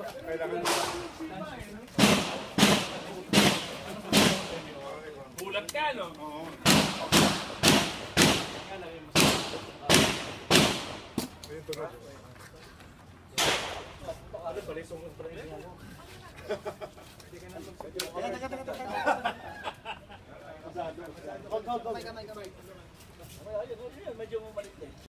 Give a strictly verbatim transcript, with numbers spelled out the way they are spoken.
Kailangan bulat ka, no? Oo. Ayun, tulad. Ano pala yung sunod pala yung mo? Teka, teka, teka, teka. Hold, hold, hold. Kamay, kamay, kamay. Ayun, medyo malit eh.